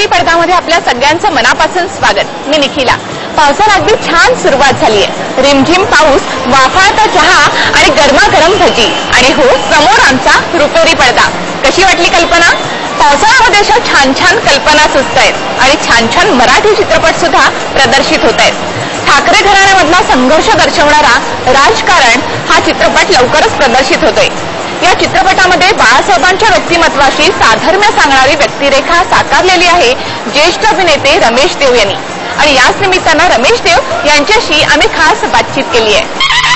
रुपेरी पडद्यामध्ये आपल्या सगळ्यांचं मनापासून स्वागत। मी निखिला। पावसाला अगदी छान सुरुवात झाली आहे। रिमझिम पाऊस, वाफाळता चहा आणि गरमागरम भजी आणि हो समोर आमचा रुपेरी पडदा। कशी वाटली कल्पना? पावसाळ्यामध्ये अशा छान छान कल्पना सुचतायत आणि छान छान मराठी चित्रपट सुद्धा प्रदर्शित होत आहेत। ठाकरे घराण्यामधला संघर्ष दर्शवणारा राजकारण हा चित्रपट लवकरच प्रदर्शित होतोय। या चित्रपटामध्ये बाळासाहेबांच्या व्यक्तिमत्वाशी साधर्म्य सांगणारी व्यक्तिरेखा साकारलेली आहे ज्येष्ठ अभिनेते रमेश देव यांनी आणि याच निमित्तानं रमेश देव यांच्याशी आम्ही खास बातचीत केली आहे।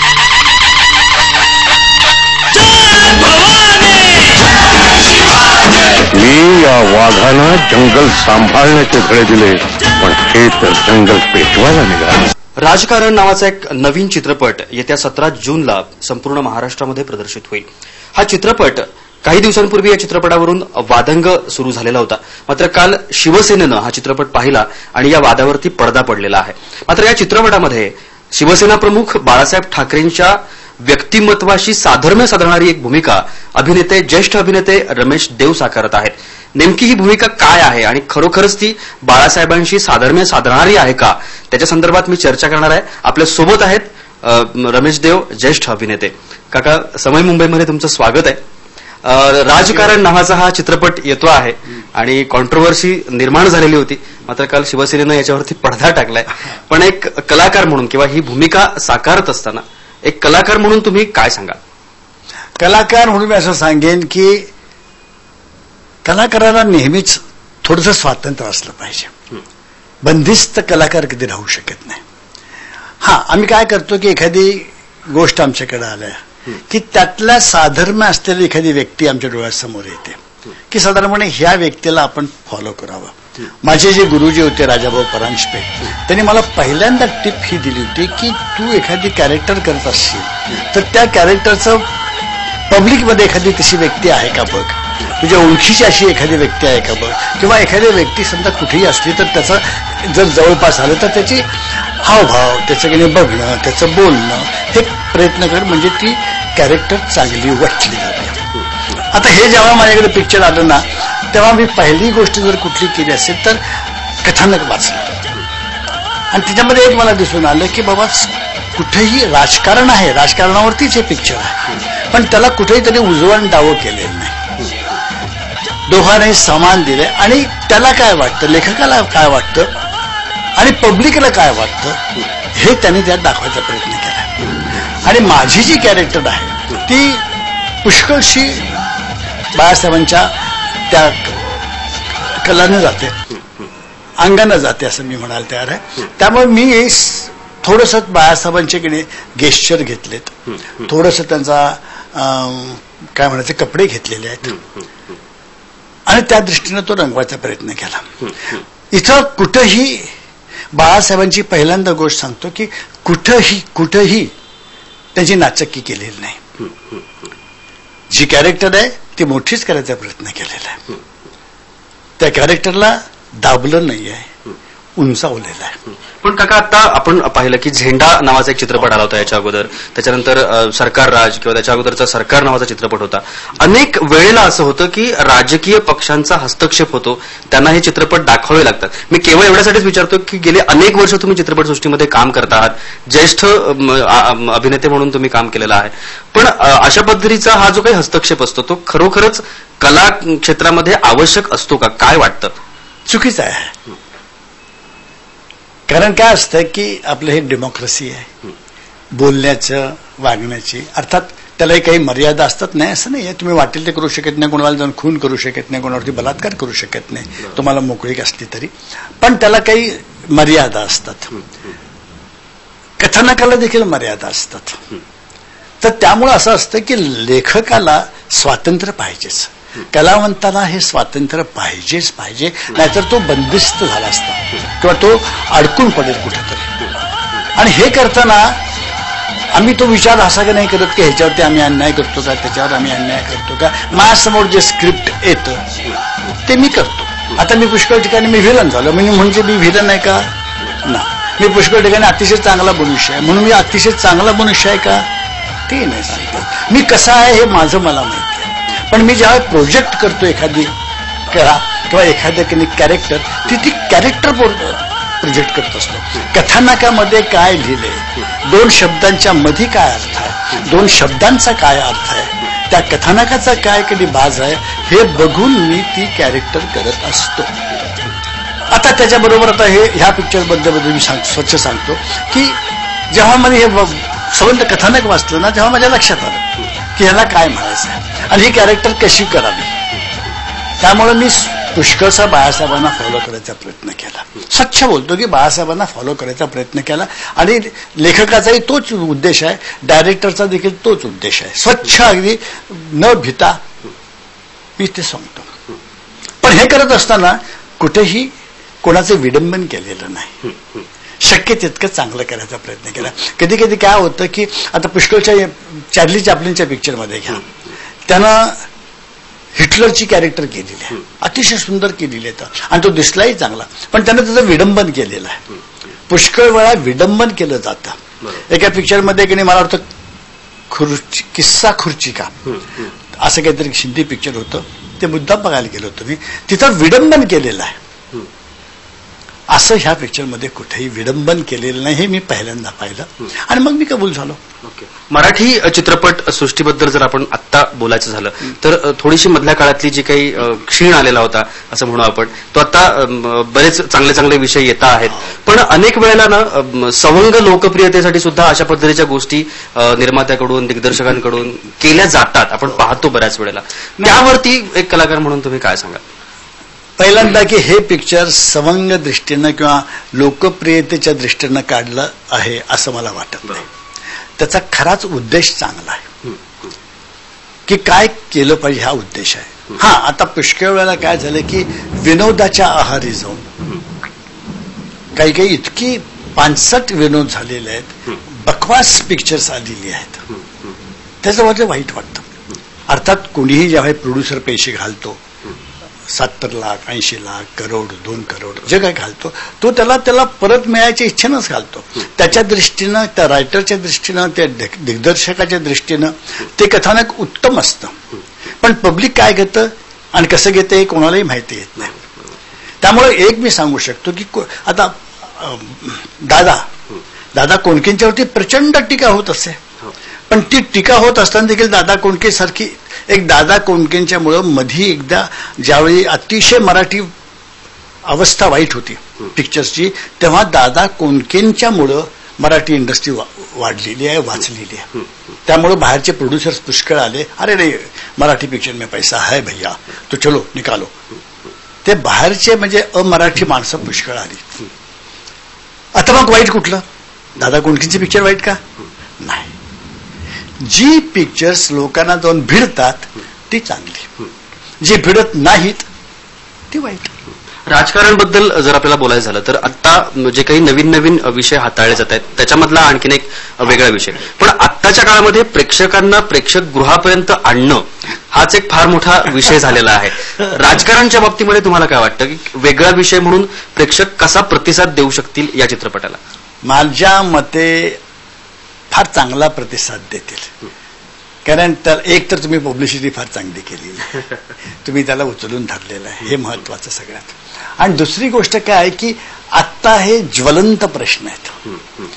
मी या वाघांना जंगल सांभाळण्याचे धडे दिले, पण हे तर जंगल पेटवायला निघाला। राजकारण नावाचा एक नवीन चित्रपट येत्या 17 जूनला संपूर्ण महाराष्ट्रामध्ये प्रदर्शित होईल। हा चित्रपट काही दिवसांपूर्वी या चित्रपटावरून वादंग सुरू झालेला होता, मात्र काल शिवसेनेनं हा चित्रपट पाहिला आणि या वादावरती पडदा पडलेला आहे। मात्र या चित्रपटामध्ये शिवसेना प्रमुख बाळासाहेब ठाकरेंच्या व्यक्तिमत्वाशी साधर्म्य साधणारी एक भूमिका ज्येष्ठ अभिनेते रमेश देव साकारत आहेत। नेमकी ही भूमिका काय आहे आणि खरोखरच ती बाळासाहेबांशी साधर्म्य साधणारी आहे का, त्याच्या संदर्भात मी चर्चा करणार आहे। आपल्या सोबत आहेत रमेश देव, ज्येष्ठ अभिनेते। काका, समय मुंबईमध्ये तुमचं स्वागत आहे। राजकारण नावाचा हा चित्रपट येतो आहे आणि कॉन्ट्रोवर्सी निर्माण झालेली होती, मात्र काल शिवसेनेनं याच्यावरती पडदा टाकलाय। पण एक कलाकार म्हणून किंवा ही भूमिका साकारत असताना एक कलाकार म्हणून तुम्ही काय सांगाल? कलाकार म्हणून मी असं सांगेन की कलाकाराला नेहमीच थोडंसं स्वातंत्र्य असलं पाहिजे। बंदिस्त कलाकार कधी राहू शकत नाही। आम्ही काय करतो की एखादी गोष्ट आमच्याकडे आल्या की त्यातल्या साधर्म्य असलेली एखादी व्यक्ती आमच्या डोळ्यासमोर येते की साधारणपणे ह्या व्यक्तीला आपण फॉलो करावं। माझे जे गुरुजी होते राजाभाऊ परांजपे, त्यांनी मला पहिल्यांदा टिप ही दिली होती की तू एखादी कॅरेक्टर करत असशील तर त्या कॅरेक्टरचं पब्लिकमध्ये एखादी तशी व्यक्ती आहे का बघ, तुझ्या ओळखीची अशी एखादी व्यक्ती आहे का बघ, किंवा एखादी व्यक्ती समजा कुठेही असली तर त्याचं जर जवळपास आलं तर त्याची हावभाव, त्याच्याकडे बघणं, त्याचं बोलणं हे प्रयत्न कर, म्हणजे ती कॅरेक्टर चांगली वाटली जाते। आता हे जेव्हा माझ्याकडे पिक्चर आलं ना, तेव्हा मी पहिली गोष्ट जर कुठली केली असेल तर कथानक वाचलं आणि त्याच्यामध्ये एक मला दिसून आलं की बाबा कुठेही राजकारण आहे, राजकारणावरतीच हे पिक्चर आहे, पण त्याला कुठेही तरी उजवण डावं केलेलं नाही। दोघांनाही समान दिले आणि त्याला काय वाटतं, लेखकाला काय वाटतं आणि पब्लिकला काय वाटतं हे त्यांनी त्यात दाखवायचा प्रयत्न केला। आणि माझी जी कॅरेक्टर आहे ती पुष्कळशी बाळासाहेबांच्या त्या कलानं जाते, अंगानं जाते असं मी म्हणायला तयार आहे। त्यामुळे मी थोडंसं बाळासाहेबांच्याकडे गेस्चर घेतलेत, थोडंसं त्यांचा काय म्हणायचे कपडे घेतलेले आहेत आणि त्या दृष्टीनं तो रंगवायचा प्रयत्न केला। इथं कुठंही बाळासाहेबांची पहिल्यांदा गोष्ट सांगतो की कुठंही त्यांची नाचक्की केलेली नाही। जी कॅरेक्टर आहे ती मोठीच करायचा प्रयत्न केलेला आहे, त्या कॅरेक्टरला दाबलं नाही आहे, उंचावलेलं आहे। पण काका, आता आपण पाहिलं की झेंडा नावाचा एक चित्रपट आला होता याच्या अगोदर, त्याच्यानंतर सरकार राज किंवा त्याच्या अगोदरचा सरकार नावाचा चित्रपट होता। अनेक वेळेला असं होतं की राजकीय पक्षांचा हस्तक्षेप होतो, त्यांना हे चित्रपट दाखवावे लागतात। मी केवळ एवढ्यासाठीच विचारतो की गेले अनेक वर्ष तुम्ही चित्रपटसृष्टीमध्ये काम करता आहात, ज्येष्ठ अभिनेते म्हणून तुम्ही काम केलेलं आहे, पण अशा पद्धतीचा हा जो काही हस्तक्षेप असतो तो खरोखरच कला क्षेत्रामध्ये आवश्यक असतो का? काय वाटतं? चुकीचं आहे। कारण काय असतं की आपलं हे डेमोक्रेसी आहे, बोलण्याचं, वागण्याची, अर्थात त्यालाही काही मर्यादा असतात, नाही असं नाही आहे। तुम्ही वाटेल ते करू शकत नाही, कोणाला जाऊन खून करू शकत नाही, कोणावरती बलात्कार करू शकत नाही, तुम्हाला मोकळीक असली तरी, पण त्याला काही मर्यादा असतात। कथानकाला देखील मर्यादा असतात। तर त्यामुळे असं असतं की लेखकाला स्वातंत्र्य पाहिजेच, कलावंताला हे स्वातंत्र्य पाहिजेच पाहिजे, नाहीतर तो बंदिस्त झाला असता किंवा तो अडकून पडेल कुठेतरी। आणि हे करताना आम्ही तो विचार असा की नाही करत की ह्याच्यावरती आम्ही अन्याय करतो का, त्याच्यावर आम्ही अन्याय करतो का। माझ्यासमोर जे स्क्रिप्ट येतं ते मी करतो। आता मी पुष्कळ ठिकाणी मी व्हिलन झालो, म्हणजे मी व्हिलन आहे का? ना, मी पुष्कळ ठिकाणी अतिशय चांगला मनुष्य आहे म्हणून मी अतिशय चांगला मनुष्य आहे का? ते नाही सांगतो। मी कसा आहे हे माझं मला माहिती आहे, पण मी जेव्हा प्रोजेक्ट करतो एखादी कळा किंवा एखाद्या कॅरेक्टर ती कॅरेक्टर प्रोजेक्ट करत असतो. कथानकामध्ये काय लिहिलंय, 2 शब्दांच्या मध्ये काय अर्थ आहे, 2 शब्दांचा काय अर्थ आहे, त्या कथानकाचा काय कधी बाज आहे, हे बघून मी ती कॅरेक्टर करत असतो. आता त्याच्याबरोबर आता ह्या पिक्चर बद्दल मी स्वच्छ सांगतो की जेव्हा मला हे संबंध कथानक वाचलं ना, तेव्हा माझ्या लक्षात आलं की ह्याला काय म्हणायचं आहे आणि ही कॅरेक्टर कशी करावी. त्यामुळे मी पुष्कळचा बाळासाहेबांना फॉलो करायचा प्रयत्न केला. स्वच्छ बोलतो की बाळासाहेबांना फॉलो करायचा प्रयत्न केला आणि लेखकाचाही तोच उद्देश आहे, डायरेक्टरचा देखील तोच उद्देश आहे. स्वच्छ अगदी न भिता मी ते सांगतो. पण हे करत असताना कुठेही कोणाचं विडंबन केलेलं नाही. शक्य तितकं चांगलं करायचा प्रयत्न केला. कधी कधी काय होतं की आता पुष्कळच्या चार्ली चॅपलिनच्या पिक्चरमध्ये घ्या, त्यानं हिटलरची कॅरेक्टर केलेली आहे, अतिशय सुंदर केलेली आहे आणि तो दिसलाही चांगला, पण त्यानं त्याचं विडंबन केलेलं आहे. पुष्कळ वेळा विडंबन केलं जातं. एका पिक्चरमध्ये की नाही, मला वाटतं किस्सा खुर्ची का असं काहीतरी हिंदी पिक्चर होतं, ते मुद्दाम बघायला गेलो होतो मी, तिथं विडंबन केलेलं आहे. असं ह्या पिक्चरमध्ये कुठेही विडंबन केलेलं नाही, हे मी पहिल्यांदा पाहिलं आणि मग मी कबूल झालो. मराठी चित्रपट सृष्टीबद्दल जर आपण आत्ता बोलायचं झालं तर थोडीशी मधल्या काळातली जी काही क्षीण आलेला होता असं म्हणू आपण, तो आता बरेच चांगले चांगले विषय येत आहेत. पण अनेक वेळेला ना सवंग लोकप्रियतेसाठी सुद्धा अशा पद्धतीच्या गोष्टी निर्मात्याकडून दिग्दर्शकांकडून केल्या जातात, आपण पाहतो बऱ्याच वेळेला. त्यावरती एक कलाकार म्हणून तुम्ही काय सांगाल? पहिल्यांदा की हे पिक्चर सवंग दृष्टीनं किंवा लोकप्रियतेच्या दृष्टीनं काढलं आहे असं मला वाटत नाही. त्याचा खराच उद्देश चांगला आहे की काय केलं पाहिजे हा उद्देश आहे. हा आता पुष्कळ वेळेला काय झालं की विनोदाच्या आहारी जाऊन काही काही इतकी 65 विनोद झालेले आहेत, बकवास पिक्चर्स आलेली आहेत, त्याचं वजन वाईट वाटतं. अर्थात कोणीही जेव्हा प्रोड्युसर पैसे घालतो, 70 लाख 80 लाख करोड 2 करोड जे काय घालतो, तो त्याला परत मिळायच्या इच्छेनंच घालतो. त्याच्या दृष्टीनं, त्या रायटरच्या दृष्टीनं, त्या दिग्दर्शकाच्या दृष्टीनं ते कथानक उत्तम असतं. पण पब्लिक काय घेतं आणि कसं घेतं हे कोणालाही माहिती येत नाही. त्यामुळे एक मी सांगू शकतो की आता दादा कोंडकेंच्यावरती प्रचंड टीका होत असे, पण ती टीका होत असताना देखील दादा कोंडके सारखी एक दादा कोंडकेंच्या मुळे मधी एकदा ज्यावेळी अतिशय मराठी अवस्था वाईट होती पिक्चर्सची, तेव्हा दादा कोंडकेंच्या मुळे मराठी इंडस्ट्री वाढलेली आहे, वाचलेली आहे. त्यामुळे बाहेरचे प्रोड्युसर्स पुष्कळ आले, अरे रे मराठी पिक्चर में पैसा है भैया तो चलो निकालो. ते बाहेरचे म्हणजे अमराठी माणसं पुष्कळ आली. आता मग वाईट कुठलं? दादा कोंडकेंची पिक्चर वाईट का? नाही. जी पिक्चर्स लोकांना जाऊन भिडतात ती चांगली, जी भिडत नाहीत ती वाईट. राजकारणबद्दल जर आपल्याला बोलायचं झालं तर आता जे काही नवीन नवीन विषय हाताळले जात आहेत त्याच्यामधला आणखीन एक वेगळा विषय. पण आत्ताच्या काळामध्ये प्रेक्षकांना प्रेक्षक गृहापर्यंत आणणं हाच एक फार मोठा विषय झालेला आहे. राजकारणच्या बाबतीमध्ये तुम्हाला काय वाटतं की वेगळा विषय म्हणून प्रेक्षक कसा प्रतिसाद देऊ शकतील या चित्रपटाला? माझ्या मते फार चांगला प्रतिसाद देतील. कारण एक तर तुम्ही पब्लिसिटी फार चांगली केली, तुम्ही त्याला उचलून धरलेलं आहे, हे महत्वाचं सगळ्यात. आणि दुसरी गोष्ट काय आहे की आत्ता हे ज्वलंत प्रश्न आहेत,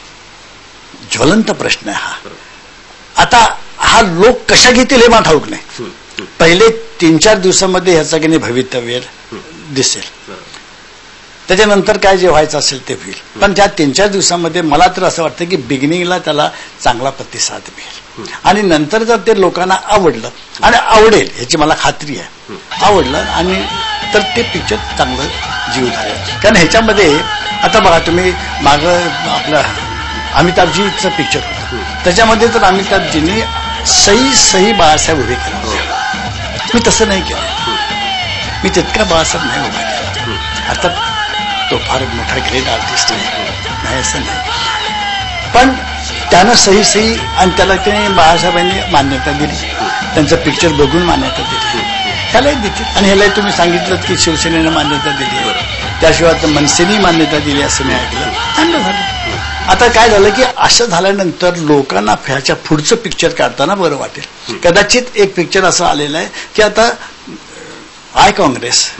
ज्वलंत प्रश्न आहे हा. आता हा लोक कशा घेतील हे मला ठाऊक नाही. पहिले 3-4 दिवसामध्ये ह्याचा की नाही भवितव्य दिसेल, त्याच्यानंतर काय जे व्हायचं असेल ते होईल. पण त्या 3-4 दिवसामध्ये मला तर असं वाटतं की बिगिनिंगला त्याला चांगला प्रतिसाद मिळेल आणि नंतर जर ते लोकांना आवडलं आणि आवडेल ह्याची मला खात्री आहे, आवडलं आणि तर ते पिक्चर चांगलं जीव धरेल. कारण ह्याच्यामध्ये आता बघा तुम्ही मागं आपला अमिताभजीचं पिक्चर होतं, त्याच्यामध्ये तर अमिताभजींनी सही बाळासाहेब उभे केले. मी तसं नाही केलं, मी तितका बाळासाहेब नाही उभा केला. अर्थात तो फार मोठा ग्रेट आर्टिस्ट नाही असं नाही, पण त्यानं सही आणि त्याला ते बाळासाहेबांनी मान्यता दिली, त्यांचं पिक्चर बघून मान्यता दिली, ह्यालाही देते. आणि ह्यालाही तुम्ही सांगितलं की शिवसेनेनं मान्यता दिली, त्याशिवाय मनसेने मान्यता दिली असं मी ऐकलं, चांगलं झालं. आता काय झालं की असं झाल्यानंतर लोकांना ह्याच्या पुढचं पिक्चर काढताना बरं वाटेल. कदाचित एक पिक्चर असं आलेलं आहे की आता आय काँग्रेस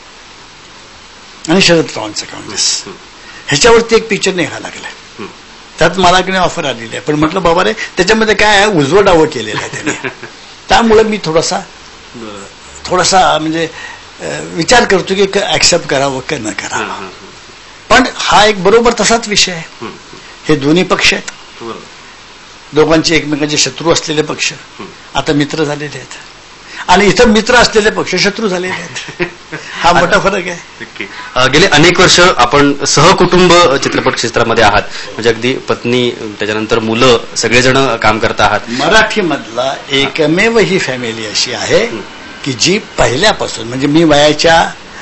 आणि शरद पवारांचं काँग्रेस ह्याच्यावरती एक पिक्चर निघायला लागलाय. त्यात मला की ऑफर आलेली आहे, पण म्हटलं बाबा रे त्याच्यामध्ये काय आहे, उजवं डावं केलेलं आहे त्याने. त्यामुळे मी थोडासा म्हणजे विचार करतो की ऍक्सेप्ट करावं की न करावं. पण हा एक बरोबर तसाच विषय आहे. हे दोन्ही पक्ष आहेत, दोघांचे एकमेकांचे शत्रू असलेले पक्ष आता मित्र झालेले आहेत, आणि इथं मित्र असलेले पक्ष शत्रू झालेले आहेत. हा मोठा फरक आहे. गेले अनेक वर्ष आपण सहकुटुंब चित्रपट क्षेत्रामध्ये आहात, म्हणजे अगदी पत्नी त्याच्यानंतर मुलं सगळेजण काम करत आहात. मराठीमधला एकमेव ही फॅमिली अशी आहे की जी पहिल्यापासून, म्हणजे मी वयाच्या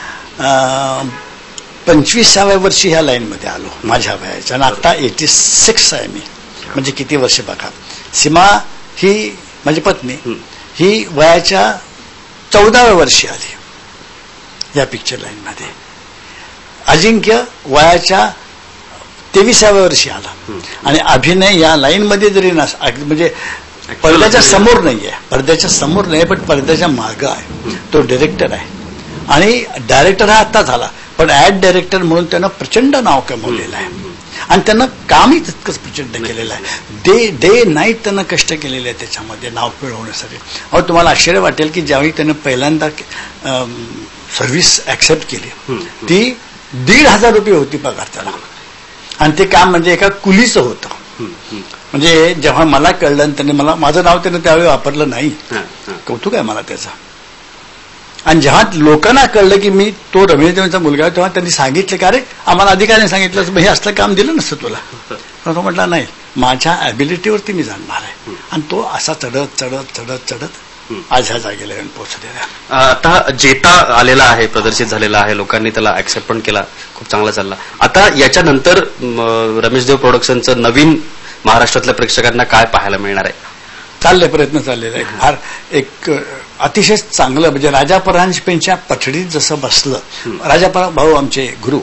25व्या वर्षी ह्या लाईनमध्ये आलो माझ्या वयाच्या, आणि आता 86 आहे मी. म्हणजे किती वर्ष बघा. सीमा ही माझी पत्नी ही वयाच्या 14व्या वर्षी आली या पिक्चर लाईन मध्ये. अजिंक्य वयाच्या 23व्या वर्षी आला, आणि अभिनय या लाईन मध्ये जरी म्हणजे पडद्याच्या समोर नाहीये, पडद्याच्या समोर नाही पण पडद्याच्या मागं आहे. तो डायरेक्टर आहे, आणि डायरेक्टर हा आता झाला, पण ऍड डायरेक्टर म्हणून त्यानं प्रचंड नाव कमवलेलं आहे, आणि त्यानं कामही तितकंच प्रचंड केलेलं आहे. डे नाईट त्यानं कष्ट केलेले आहे त्याच्यामध्ये नाव मिळवण्यासाठी. अहो तुम्हाला आश्चर्य वाटेल की ज्यावेळी त्यानं पहिल्यांदा सर्व्हिस ऍक्सेप्ट केली ती 1,500 रुपये होती पगार त्याला, आणि ते काम म्हणजे एका कुलीचं होतं. म्हणजे जेव्हा मला कळलं आणि त्याने माझं नाव त्यानं त्यावेळी वापरलं नाही, कौतुक आहे मला त्याचं. आणि जेव्हा लोकांना कळलं की मी तो रमेश देवांचा मुलगा आहे, तेव्हा त्यांनी सांगितलं की अरे आम्हाला अधिकाऱ्याने सांगितलं हे असलं काम दिलं नसतं तुला. पण तो म्हटला नाही, माझ्या ॲबिलिटीवरती मी जाणणार आहे, आणि तो असा चढत चढत चढत चढत आज ह्या जागेला येऊन पोहोचलेला आहे. आता जेता आलेला आहे, प्रदर्शित झालेला आहे, लोकांनी त्याला ऍक्सेप्ट पण केला, खूप चांगला चालला. आता याच्यानंतर रमेशदेव प्रोडक्शनचं नवीन महाराष्ट्रातल्या प्रेक्षकांना काय पाहायला मिळणार आहे? चालले प्रयत्न चाललेला आहे. फार एक अतिशय चांगलं, म्हणजे राजा परांजपेंच्या पठडीत जसं बसलं. राजा भाऊ आमचे गुरु,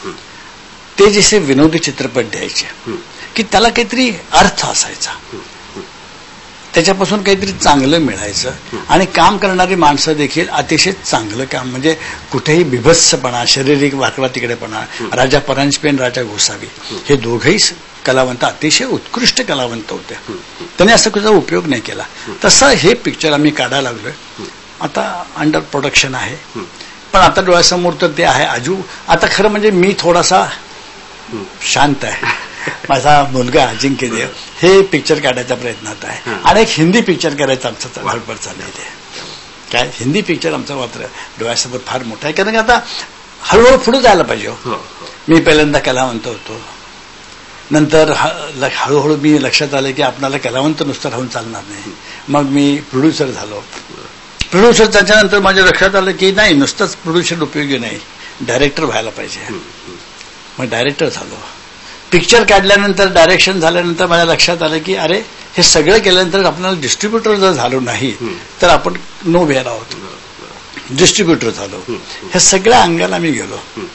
ते जसे विनोदी चित्रपट द्यायचे की त्याला काहीतरी अर्थ असायचा, त्याच्यापासून काहीतरी चांगलं मिळायचं, आणि काम करणारी माणसं देखील अतिशय चांगलं काम, म्हणजे कुठेही बिभत्सपणा, शारीरिक वाकडा तिकडेपणा. राजा परांजपे, राजा गोसावी हे दोघंही कलावंत, अतिशय उत्कृष्ट कलावंत होते. त्यांनी असं कुठचा उपयोग नाही केला. तसं हे पिक्चर आम्ही काढायला लागलोय. आता अंडर प्रोडक्शन आहे, पण आता डोळ्यासमोर तर ते आहे अजू. आता खरं म्हणजे मी थोडासा शांत आहे. माझा मुलगा अजिंक्य देव हे पिक्चर काढायच्या प्रयत्नात आहे, आणि एक हिंदी पिक्चर करायचं आमचं धडपड चाललंय. ते काय हिंदी पिक्चर आमचा मात्र डोळ्यासमोर फार मोठा आहे, कारण आता हळूहळू पुढे जायला पाहिजे. मी पहिल्यांदा कलावंत होतो, नंतर हळूहळू मी लक्षात आलं की आपल्याला कलावंत नुसतं राहून चालणार नाही. मग मी प्रोड्युसर झालो. प्रोड्युसर त्याच्यानंतर माझ्या लक्षात आलं की नाही, नुसतंच प्रोड्युसर उपयोगी नाही, डायरेक्टर व्हायला पाहिजे. मग डायरेक्टर झालो. पिक्चर काढल्यानंतर, डायरेक्शन झाल्यानंतर माझ्या लक्षात आलं की अरे हे सगळं केल्यानंतर आपल्याला डिस्ट्रीब्युटर जर झालो नाही तर आपण नो वेअर आहोत. डिस्ट्रीब्युटर झालो. ह्या सगळ्या अंगाला मी गेलो.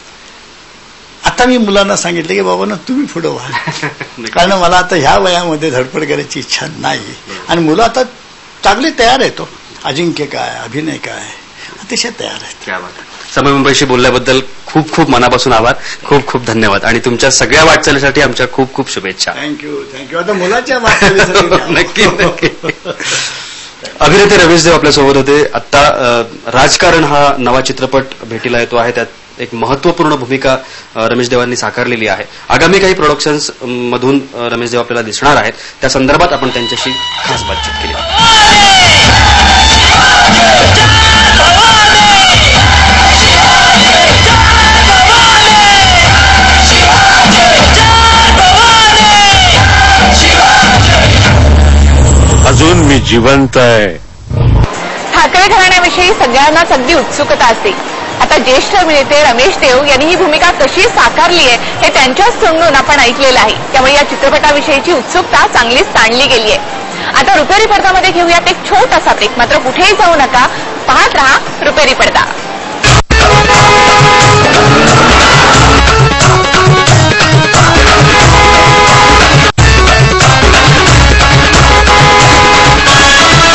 आता मी मुलांना सांगितलं की बाबा ना तुम्ही पुढे व्हा, कारण मला आता ह्या वयामध्ये धडपड करायची इच्छा नाही. आणि मुलं आता चांगले तयार आहेत. अजिंक्य काय, अभिनय काय, अतिशय तयार आहेत. समय मुंबईशी बोलल्याबद्दल खूप खूप मनापासून आभार, खूप खूप धन्यवाद, आणि तुमच्या सगळ्या वाटचालीसाठी आमच्या खूप खूप शुभेच्छा. थँक्यू. आता मुलाच्या वाटचालीसाठी नक्की नक्की. अभिनेते रमेशदेव आपल्यासोबत होते. आता राजकारण हा नवा चित्रपट भेटीला येतो आहे, त्यात एक महत्वपूर्ण भूमिका रमेशदेवांनी साकारलेली आहे. आगामी काही प्रोडक्शन्स मधून रमेशदेव आपल्याला दिसणार आहेत, त्या संदर्भात आपण त्यांच्याशी खास बातचीत केली. अजून मी जिवंत आहे. ठाकरे घराण्याविषयी सगळ्यांनाच अगदी उत्सुकता असते. आता ज्येष्ठ अभिनेते रमेश देव यांनी ही भूमिका कशी साकारली आहे हे त्यांच्याच तोंडून आपण ऐकलेलं आहे. त्यामुळे या चित्रपटाविषयीची उत्सुकता चांगलीच ताणली गेली आहे. आता रुपेरी पडद्यामध्ये घेऊयात एक छोटासा ब्रेक. मात्र कुठेही जाऊ नका, पाहत रहा रुपेरी पडदा.